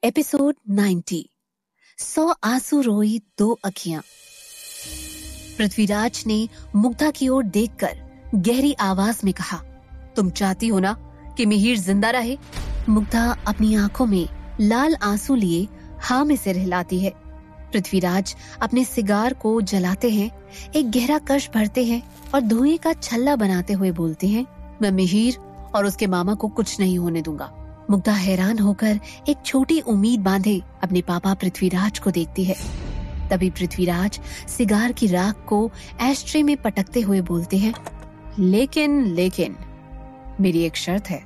Episode 90। 100 आंसू रोई 2 अखियां। पृथ्वीराज ने मुग्धा की ओर देखकर गहरी आवाज में कहा, तुम चाहती हो ना कि मिहिर जिंदा रहे? मुग्धा अपनी आंखों में लाल आंसू लिए हाँ में सिर हिलाती है। पृथ्वीराज अपने सिगार को जलाते हैं, एक गहरा कश भरते हैं और धुएं का छल्ला बनाते हुए बोलते हैं, मैं मिहिर और उसके मामा को कुछ नहीं होने दूंगा। मुग्धा हैरान होकर एक छोटी उम्मीद बांधे अपने पापा पृथ्वीराज को देखती है। तभी पृथ्वीराज सिगार की राख को एस्ट्रे में पटकते हुए बोलते हैं, लेकिन मेरी एक शर्त है।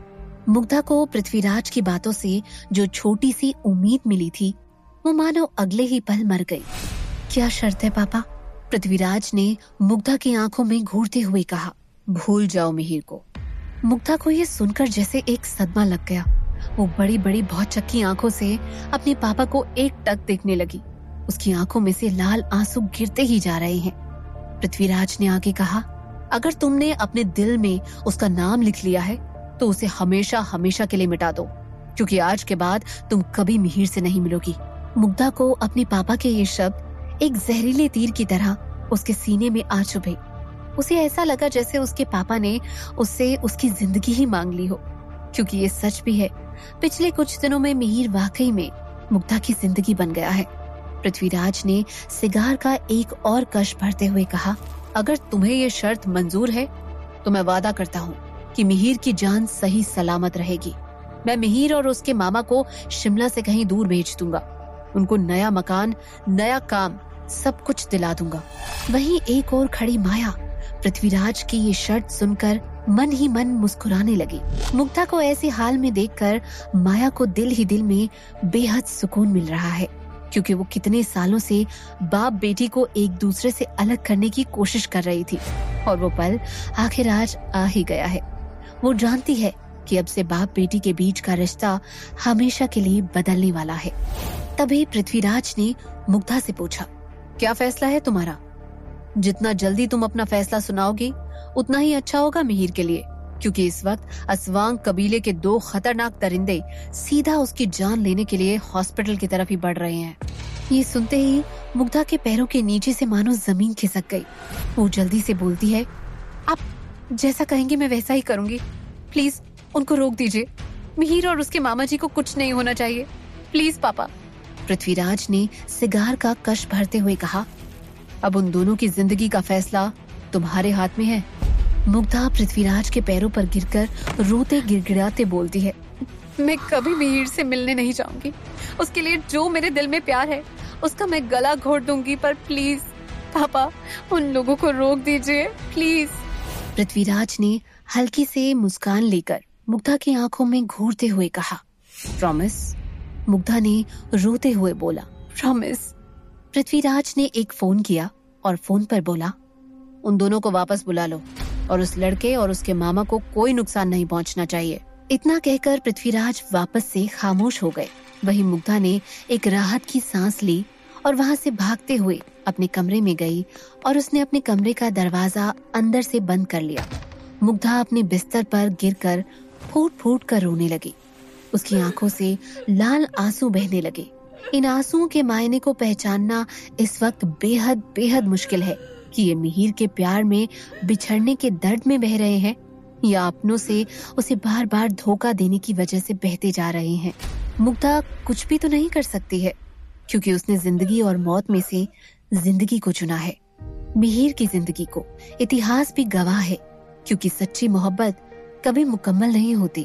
मुग्धा को पृथ्वीराज की बातों से जो छोटी सी उम्मीद मिली थी वो मानो अगले ही पल मर गई। क्या शर्त है पापा? पृथ्वीराज ने मुग्धा की आंखों में घूरते हुए कहा। भूल जाओ मिहिर को। मुग्धा को ये सुनकर जैसे एक सदमा लग गया। वो बड़ी बड़ी भौचक्की आंखों से अपने पापा को एकटक देखने लगी। उसकी आंखों में से लाल आंसू गिरते ही जा रहे हैं। पृथ्वीराज ने आगे कहा, अगर तुमने अपने दिल में उसका नाम लिख लिया है तो उसे हमेशा हमेशा के लिए मिटा दो, क्योंकि आज के बाद तुम कभी मिहिर से नहीं मिलोगी। मुग्धा को अपने पापा के ये शब्द एक जहरीले तीर की तरह उसके सीने में आ चुभे। उसे ऐसा लगा जैसे उसके पापा ने उससे उसकी जिंदगी ही मांग ली हो, क्योंकि ये सच भी है, पिछले कुछ दिनों में मिहिर वाकई में मुग्धा की जिंदगी बन गया है। पृथ्वीराज ने सिगार का एक और कश भरते हुए कहा, अगर तुम्हें ये शर्त मंजूर है तो मैं वादा करता हूँ कि मिहिर की जान सही सलामत रहेगी। मैं मिहिर और उसके मामा को शिमला से कहीं दूर भेज दूंगा। उनको नया मकान, नया काम, सब कुछ दिला दूंगा। वहीं एक और खड़ी माया पृथ्वीराज की ये शर्त सुनकर मन ही मन मुस्कुराने लगी। मुग्धा को ऐसे हाल में देखकर माया को दिल ही दिल में बेहद सुकून मिल रहा है, क्योंकि वो कितने सालों से बाप बेटी को एक दूसरे से अलग करने की कोशिश कर रही थी और वो पल आखिर आज आ ही गया है। वो जानती है कि अब से बाप बेटी के बीच का रिश्ता हमेशा के लिए बदलने वाला है। तभी पृथ्वीराज ने मुग्धा से पूछा, क्या फैसला है तुम्हारा? जितना जल्दी तुम अपना फैसला सुनाओगी उतना ही अच्छा होगा मिहिर के लिए, क्योंकि इस वक्त असवांग कबीले के 2 खतरनाक दरिंदे सीधा उसकी जान लेने के लिए हॉस्पिटल की तरफ ही बढ़ रहे हैं। ये सुनते ही मुग्धा के पैरों के नीचे से मानो जमीन खिसक गई। वो जल्दी से बोलती है, आप जैसा कहेंगे मैं वैसा ही करूंगी। प्लीज उनको रोक दीजिए। मिहिर और उसके मामा जी को कुछ नहीं होना चाहिए, प्लीज पापा। पृथ्वीराज ने सिगार का कश भरते हुए कहा, अब उन दोनों की जिंदगी का फैसला तुम्हारे हाथ में है। मुग्धा पृथ्वीराज के पैरों पर गिरकर रोते गिड़गिड़ाते बोलती है, मैं कभी मिहिर से मिलने नहीं जाऊंगी। उसके लिए जो मेरे दिल में प्यार है उसका मैं गला घोट दूंगी, पर प्लीज पापा उन लोगों को रोक दीजिए, प्लीज। पृथ्वीराज ने हल्की से मुस्कान लेकर मुग्धा की आंखों में घूरते हुए कहा, प्रॉमिस? मुग्धा ने रोते हुए बोला, प्रॉमिस। पृथ्वीराज ने एक फोन किया और फोन पर बोला, उन दोनों को वापस बुला लो और उस लड़के और उसके मामा को कोई नुकसान नहीं पहुंचना चाहिए। इतना कहकर पृथ्वीराज वापस से खामोश हो गए। वहीं मुग्धा ने एक राहत की सांस ली और वहां से भागते हुए अपने कमरे में गई और उसने अपने कमरे का दरवाजा अंदर से बंद कर लिया। मुग्धा अपने बिस्तर पर गिरकर फूट फूट कर रोने लगी। उसकी आंखों से लाल आंसू बहने लगे। इन आंसुओं के मायने को पहचानना इस वक्त बेहद बेहद मुश्किल है कि ये मिहिर के प्यार में बिछड़ने के दर्द में बह रहे हैं या अपनों से उसे बार बार धोखा देने की वजह से बहते जा रहे हैं। मुग्धा कुछ भी तो नहीं कर सकती है, क्योंकि उसने जिंदगी और मौत में से जिंदगी को चुना है। मिहिर की जिंदगी को इतिहास भी गवाह है, क्योंकि सच्ची मोहब्बत कभी मुकम्मल नहीं होती।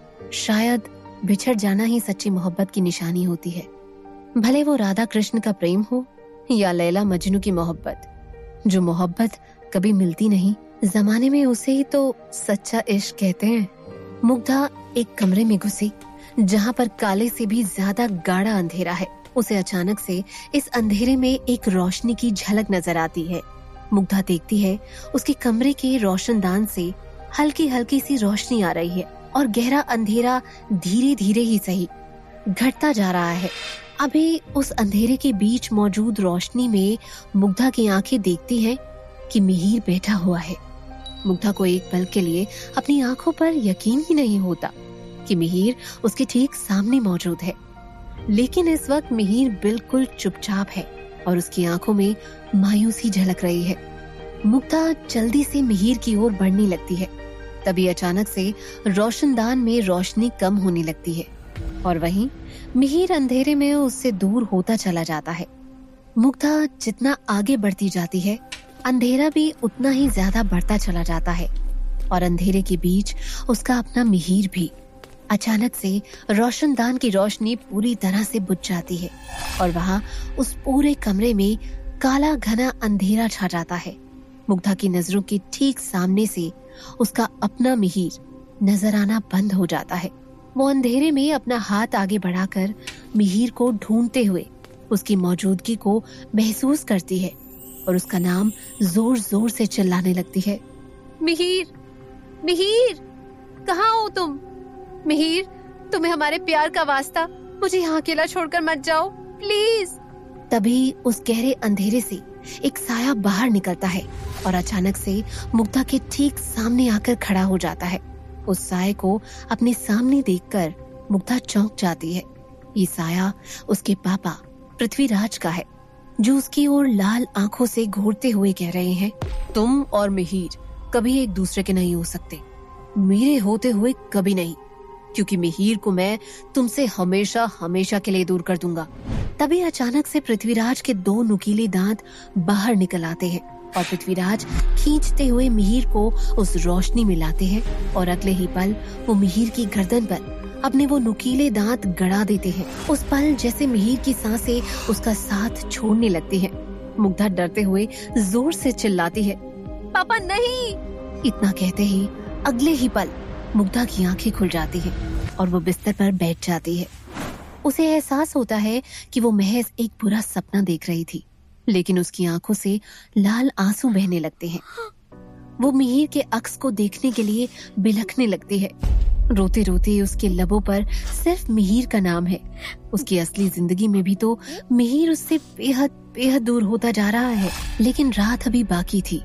शायद बिछड़ जाना ही सच्ची मोहब्बत की निशानी होती है, भले वो राधा कृष्ण का प्रेम हो या लैला मजनू की मोहब्बत। जो मोहब्बत कभी मिलती नहीं, जमाने में उसे ही तो सच्चा इश्क कहते हैं। मुग्धा एक कमरे में घुसी जहाँ पर काले से भी ज्यादा गाढ़ा अंधेरा है। उसे अचानक से इस अंधेरे में एक रोशनी की झलक नजर आती है। मुग्धा देखती है उसके कमरे के रोशनदान से हल्की हल्की सी रोशनी आ रही है और गहरा अंधेरा धीरे धीरे ही सही घटता जा रहा है। अभी उस अंधेरे के बीच मौजूद रोशनी में मुग्धा की आंखें देखती हैं कि मिहिर बैठा हुआ है। मुग्धा को एक पल के लिए अपनी आंखों पर यकीन ही नहीं होता कि मिहिर उसके ठीक सामने मौजूद है। लेकिन इस वक्त मिहिर बिल्कुल चुपचाप है और उसकी आंखों में मायूसी झलक रही है। मुग्धा जल्दी से मिहिर की ओर बढ़ने लगती है। तभी अचानक से रोशनदान में रोशनी कम होने लगती है और वहीं मिहिर अंधेरे में उससे दूर होता चला जाता है। मुग्धा जितना आगे बढ़ती जाती है, अंधेरा भी उतना ही ज्यादा बढ़ता चला जाता है और अंधेरे के बीच उसका अपना मिहिर भी। अचानक से रोशनदान की रोशनी पूरी तरह से बुझ जाती है और वहां उस पूरे कमरे में काला घना अंधेरा छा जाता है। मुग्धा की नजरों के ठीक सामने से उसका अपना मिहिर नजर आना बंद हो जाता है। वो अंधेरे में अपना हाथ आगे बढ़ाकर मिहिर को ढूंढते हुए उसकी मौजूदगी को महसूस करती है और उसका नाम जोर जोर से चिल्लाने लगती है। मिहिर, मिहिर, कहाँ हो तुम? मिहिर, तुम्हें हमारे प्यार का वास्ता, मुझे यहाँ अकेला छोड़कर मत जाओ प्लीज। तभी उस गहरे अंधेरे से एक साया बाहर निकलता है और अचानक से मुग्धा के ठीक सामने आकर खड़ा हो जाता है। उस साये को अपने सामने देखकर मुग्धा चौंक जाती है। ये साया उसके पापा पृथ्वीराज का है, जो उसकी ओर लाल आंखों से घूरते हुए कह रहे हैं, तुम और मिहिर कभी एक दूसरे के नहीं हो सकते, मेरे होते हुए कभी नहीं, क्योंकि मिहिर को मैं तुमसे हमेशा हमेशा के लिए दूर कर दूंगा। तभी अचानक से पृथ्वीराज के 2 नुकीले दांत बाहर निकल आते हैं और पृथ्वीराज खींचते हुए मिहिर को उस रोशनी में लाते हैं और अगले ही पल वो मिहिर की गर्दन पर अपने वो नुकीले दांत गड़ा देते हैं। उस पल जैसे मिहिर की सांसें उसका साथ छोड़ने लगती हैं। मुग्धा डरते हुए जोर से चिल्लाती है, पापा नहीं। इतना कहते ही अगले ही पल मुग्धा की आंखें खुल जाती हैं और वो बिस्तर पर बैठ जाती है। उसे एहसास होता है कि वो महज एक बुरा सपना देख रही थी, लेकिन उसकी आंखों से लाल आंसू बहने लगते हैं। वो मिहिर के अक्स को देखने के लिए बिलखने लगती है। रोते रोते उसके लबों पर सिर्फ मिहिर का नाम है। उसकी असली जिंदगी में भी तो मिहिर उससे बेहद बेहद दूर होता जा रहा है, लेकिन रात अभी बाकी थी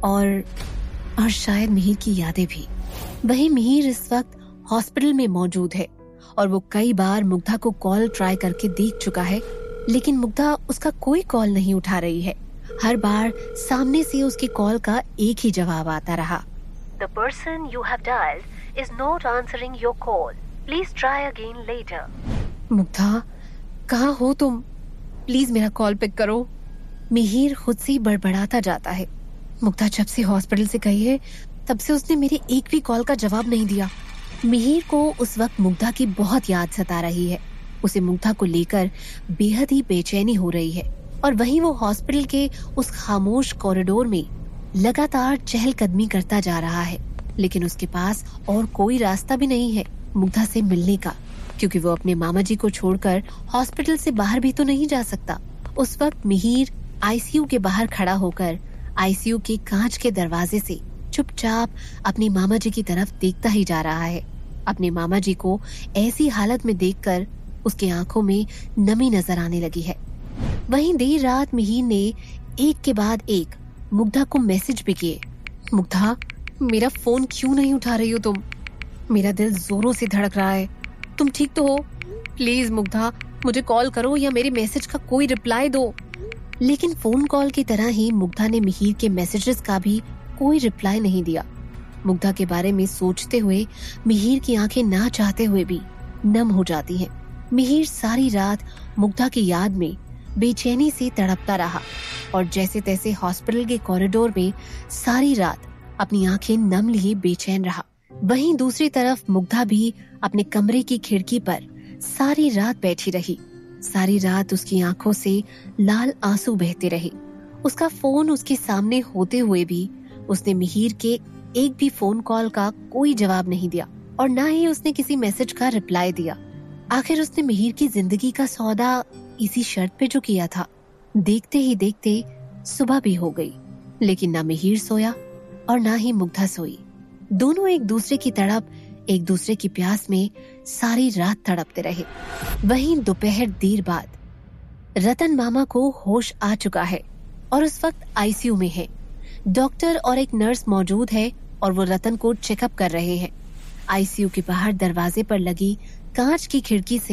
और शायद मिहिर की यादें भी। वही मिहिर इस वक्त हॉस्पिटल में मौजूद है और वो कई बार मुग्धा को कॉल ट्राई करके देख चुका है, लेकिन मुग्धा उसका कोई कॉल नहीं उठा रही है। हर बार सामने से उसकी कॉल का एक ही जवाब आता रहा, The person you have dialed is not answering your call. Please try again later. Mugdha, कहाँ हो तुम? प्लीज मेरा कॉल पिक करो। मिहिर खुद से बड़बड़ाता जाता है। मुग्धा जब से हॉस्पिटल से गई है, तब से उसने मेरी एक भी कॉल का जवाब नहीं दिया। मिहिर को उस वक्त मुग्धा की बहुत याद सता रही है। उसे मुग्धा को लेकर बेहद ही बेचैनी हो रही है और वहीं वो हॉस्पिटल के उस खामोश कॉरिडोर में लगातार चहलकदमी करता जा रहा है, लेकिन उसके पास और कोई रास्ता भी नहीं है मुग्धा से मिलने का, क्योंकि वो अपने मामा जी को छोड़कर हॉस्पिटल से बाहर भी तो नहीं जा सकता। उस वक्त मिहिर आईसीयू के बाहर खड़ा होकर आईसीयू के कांच के दरवाजे से चुपचाप अपने मामा जी की तरफ देखता ही जा रहा है। अपने मामा जी को ऐसी हालत में देखकर उसकी आंखों में नमी नजर आने लगी है। वहीं देर रात मिहिर ने एक के बाद एक मुग्धा को मैसेज भी किए। मुग्धा, मेरा फोन क्यों नहीं उठा रही हो तुम? मेरा दिल जोरों से धड़क रहा है। तुम ठीक तो हो? प्लीज मुग्धा, मुझे कॉल करो या मेरे मैसेज का कोई रिप्लाई दो। लेकिन फोन कॉल की तरह ही मुग्धा ने मिहिर के मैसेजेस का भी कोई रिप्लाई नहीं दिया। मुग्धा के बारे में सोचते हुए मिहिर की आंखें ना चाहते हुए भी नम हो जाती हैं। मिहिर सारी रात मुग्धा की याद में बेचैनी से तड़पता रहा और जैसे तैसे हॉस्पिटल के कॉरिडोर में सारी रात अपनी आंखें नम लिए बेचैन रहा। वहीं दूसरी तरफ मुग्धा भी अपने कमरे की खिड़की पर सारी रात बैठी रही। सारी रात उसकी आंखों से लाल आंसू बहते रहे। उसका फोन उसके सामने होते हुए भी उसने मिहिर के एक भी फोन कॉल का कोई जवाब नहीं दिया और ना ही उसने किसी मैसेज का रिप्लाई दिया। आखिर उसने मिहिर की जिंदगी का सौदा इसी शर्त पे जो किया था। देखते ही देखते सुबह भी हो गई, लेकिन ना मिहिर सोया और ना ही मुग्धा सोई। दोनों एक दूसरे की तड़प, एक दूसरे की प्यास में सारी रात तड़पते रहे। वहीं दोपहर देर बाद रतन मामा को होश आ चुका है और उस वक्त आईसीयू में है। डॉक्टर और एक नर्स मौजूद है और वो रतन को चेकअप कर रहे हैं। आईसीयू के बाहर दरवाजे पर लगी कांच की खिड़की से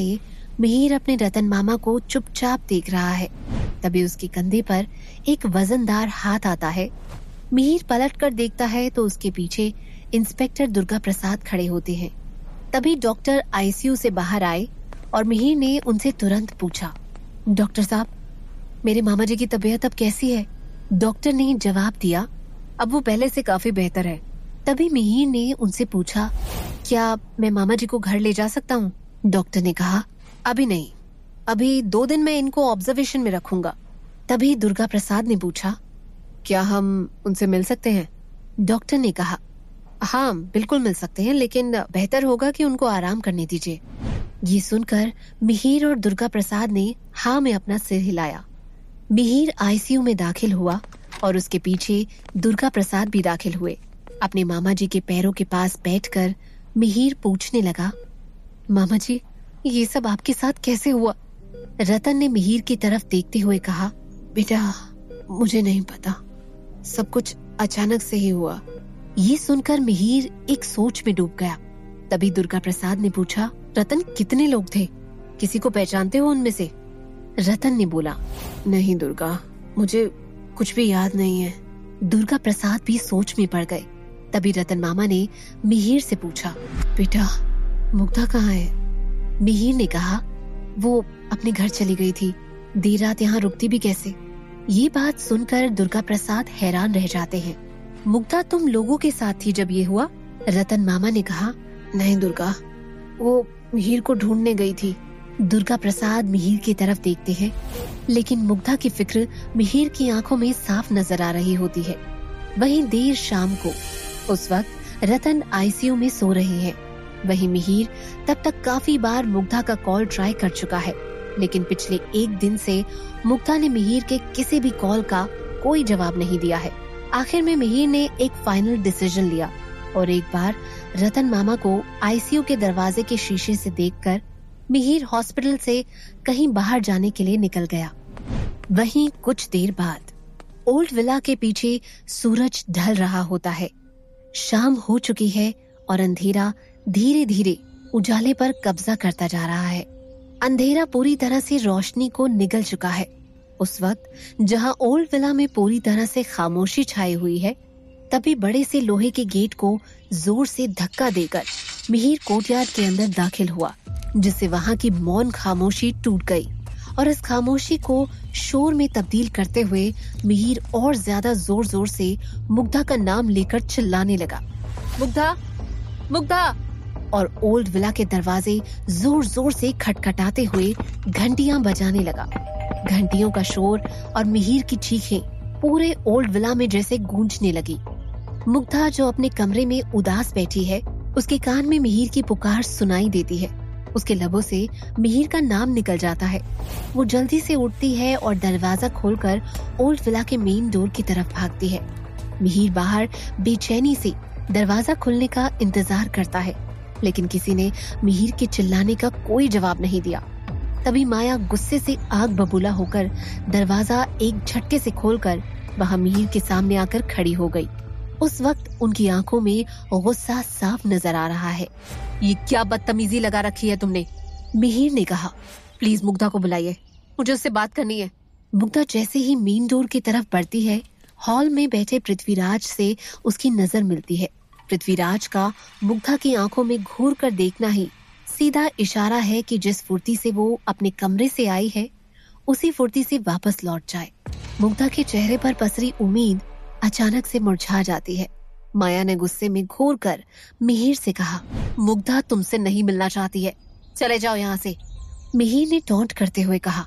मिहिर अपने रतन मामा को चुपचाप देख रहा है। तभी उसके कंधे पर एक वजनदार हाथ आता है। मिहिर पलट कर देखता है तो उसके पीछे इंस्पेक्टर दुर्गा प्रसाद खड़े होते हैं। तभी डॉक्टर आईसीयू से बाहर आए और मिहिर ने उनसे तुरंत पूछा, डॉक्टर साहब, मेरे मामा जी की तबीयत अब कैसी है? डॉक्टर ने जवाब दिया, अब वो पहले से काफी बेहतर है। तभी मिहिर ने उनसे पूछा, क्या मैं मामा जी को घर ले जा सकता हूँ? डॉक्टर ने कहा, अभी नहीं, अभी 2 दिन मैं इनको ऑब्जर्वेशन में रखूंगा। तभी दुर्गा प्रसाद ने पूछा, क्या हम उनसे मिल सकते हैं? डॉक्टर ने कहा, हाँ बिल्कुल मिल सकते हैं, लेकिन बेहतर होगा कि उनको आराम करने दीजिए। ये सुनकर मिहिर और दुर्गा प्रसाद ने हाँ में अपना सिर हिलाया। मिहिर आईसीयू में दाखिल हुआ और उसके पीछे दुर्गा प्रसाद भी दाखिल हुए। अपने मामा जी के पैरों के पास बैठकर मिहिर पूछने लगा, मामा जी, ये सब आपके साथ कैसे हुआ? रतन ने मिहिर की तरफ देखते हुए कहा, बेटा मुझे नहीं पता, सब कुछ अचानक से ही हुआ। ये सुनकर मिहिर एक सोच में डूब गया। तभी दुर्गा प्रसाद ने पूछा, रतन कितने लोग थे? किसी को पहचानते हो उनमें से? रतन ने बोला, नहीं दुर्गा, मुझे कुछ भी याद नहीं है। दुर्गा प्रसाद भी सोच में पड़ गए। तभी रतन मामा ने मिहिर से पूछा, बेटा मुग्धा कहाँ है? मिहिर ने कहा, वो अपने घर चली गई थी, देर रात यहाँ रुकती भी कैसे? ये बात सुनकर दुर्गा प्रसाद हैरान रह जाते हैं। मुग्धा तुम लोगों के साथ थी जब ये हुआ? रतन मामा ने कहा, नहीं दुर्गा, वो मिहिर को ढूंढने गई थी। दुर्गा प्रसाद मिहिर की तरफ देखते हैं, लेकिन मुग्धा की फिक्र मिहिर की आंखों में साफ नजर आ रही होती है। वहीं देर शाम को, उस वक्त रतन आईसीयू में सो रहे हैं। वहीं मिहिर तब तक काफी बार मुग्धा का कॉल ट्राई कर चुका है, लेकिन पिछले 1 दिन से मुग्धा ने मिहिर के किसी भी कॉल का कोई जवाब नहीं दिया है। आखिर में मिहिर ने एक फाइनल डिसीजन लिया और एक बार रतन मामा को आईसीयू के दरवाजे के शीशे से देखकर मिहिर हॉस्पिटल से कहीं बाहर जाने के लिए निकल गया। वहीं कुछ देर बाद ओल्ड विला के पीछे सूरज ढल रहा होता है। शाम हो चुकी है और अंधेरा धीरे धीरे उजाले पर कब्जा करता जा रहा है। अंधेरा पूरी तरह से रोशनी को निगल चुका है। उस वक्त जहां ओल्ड विला में पूरी तरह से खामोशी छाई हुई है, तभी बड़े से लोहे के गेट को जोर से धक्का देकर मिहिर कोर्टयार्ड के अंदर दाखिल हुआ, जिससे वहां की मौन खामोशी टूट गई और इस खामोशी को शोर में तब्दील करते हुए मिहिर और ज्यादा जोर जोर से मुग्धा का नाम लेकर चिल्लाने लगा, मुग्धा, मुग्धा। और ओल्ड विला के दरवाजे जोर जोर से खटखटाते हुए घंटियां बजाने लगा। घंटियों का शोर और मिहिर की चीखें पूरे ओल्ड विला में जैसे गूंजने लगी। मुग्धा जो अपने कमरे में उदास बैठी है, उसके कान में मिहिर की पुकार सुनाई देती है। उसके लबों से मिहिर का नाम निकल जाता है। वो जल्दी से उठती है और दरवाजा खोलकर ओल्ड विला के मेन डोर की तरफ भागती है। मिहिर बाहर बेचैनी से दरवाजा खुलने का इंतजार करता है, लेकिन किसी ने मिहिर के चिल्लाने का कोई जवाब नहीं दिया। तभी माया गुस्से से आग बबूला होकर दरवाजा एक झटके से खोलकर वहां मिहिर के सामने आकर खड़ी हो गई। उस वक्त उनकी आंखों में गुस्सा साफ नजर आ रहा है। ये क्या बदतमीजी लगा रखी है तुमने? मिहिर ने कहा, प्लीज मुग्धा को बुलाइए, मुझे उससे बात करनी है। मुग्धा जैसे ही मेन डोर की तरफ बढ़ती है, हॉल में बैठे पृथ्वीराज से उसकी नजर मिलती है। पृथ्वीराज का मुग्धा की आंखों में घूर कर देखना ही सीधा इशारा है कि जिस फुर्ती से वो अपने कमरे से आई है, उसी फुर्ती से वापस लौट जाए। मुग्धा के चेहरे पर पसरी उम्मीद अचानक से मुरझा जाती है। माया ने गुस्से में घूर कर मिहिर से कहा, मुग्धा तुमसे नहीं मिलना चाहती है, चले जाओ यहाँ से। मिहिर ने टॉन्ट करते हुए कहा,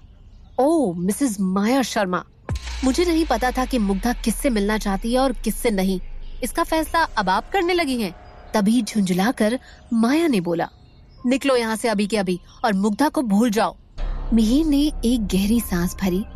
ओह मिसेस माया शर्मा, मुझे नहीं पता था कि मुग्धा किससे मिलना चाहती है और किससे नहीं। इसका फैसला अब आप करने लगी हैं। तभी झुंझलाकर माया ने बोला, निकलो यहाँ से अभी के अभी और मुग्धा को भूल जाओ। मिहिर ने एक गहरी सांस भरी।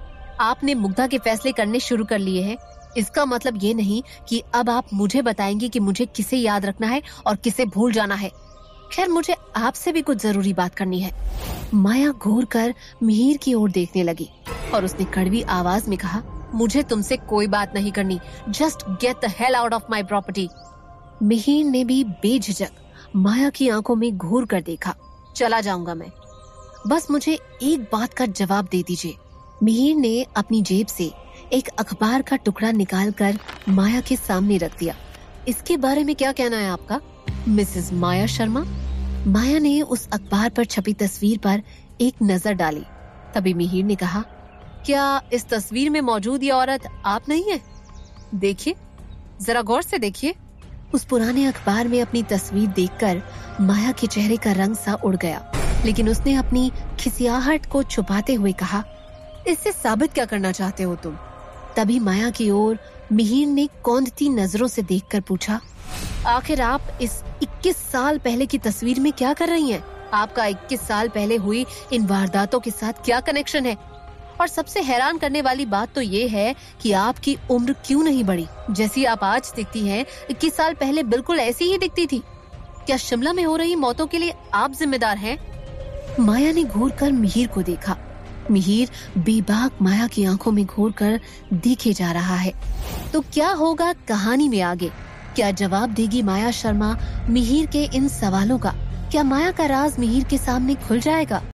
आपने मुग्धा के फैसले करने शुरू कर लिए हैं, इसका मतलब ये नहीं कि अब आप मुझे बताएंगे कि मुझे किसे याद रखना है और किसे भूल जाना है। खैर, मुझे आपसे भी कुछ जरूरी बात करनी है। माया घूर कर मिहिर की ओर देखने लगी और उसने कड़वी आवाज में कहा, मुझे तुमसे कोई बात नहीं करनी, just get the hell out of my property. Mihir ने भी बेझिझक माया की आंखों में घूर कर देखा, चला जाऊंगा मैं। बस मुझे एक बात का जवाब दे दीजिए। मिहिर ने अपनी जेब से एक अखबार का टुकड़ा निकालकर माया के सामने रख दिया। इसके बारे में क्या कहना है आपका, मिसेस माया शर्मा? माया ने उस अखबार पर छपी तस्वीर पर एक नजर डाली। तभी मिहिर ने कहा, क्या इस तस्वीर में मौजूद ये औरत आप नहीं है? देखिए, जरा गौर से देखिए। उस पुराने अखबार में अपनी तस्वीर देखकर माया के चेहरे का रंग सा उड़ गया, लेकिन उसने अपनी खिसियाहट को छुपाते हुए कहा, इससे साबित क्या करना चाहते हो तुम? तभी माया की ओर मिहिर ने कौंधती नजरों से देखकर पूछा, आखिर आप इस 21 साल पहले की तस्वीर में क्या कर रही हैं? आपका 21 साल पहले हुई इन वारदातों के साथ क्या कनेक्शन है? और सबसे हैरान करने वाली बात तो ये है कि आपकी उम्र क्यों नहीं बढ़ी? जैसी आप आज दिखती हैं, 21 साल पहले बिल्कुल ऐसी ही दिखती थी। क्या शिमला में हो रही मौतों के लिए आप जिम्मेदार हैं? माया ने घूर कर मिहिर को देखा। मिहिर बेबाक माया की आंखों में घूर कर देखे जा रहा है। तो क्या होगा कहानी में आगे? क्या जवाब देगी माया शर्मा मिहिर के इन सवालों का? क्या माया का राज मिहिर के सामने खुल जाएगा?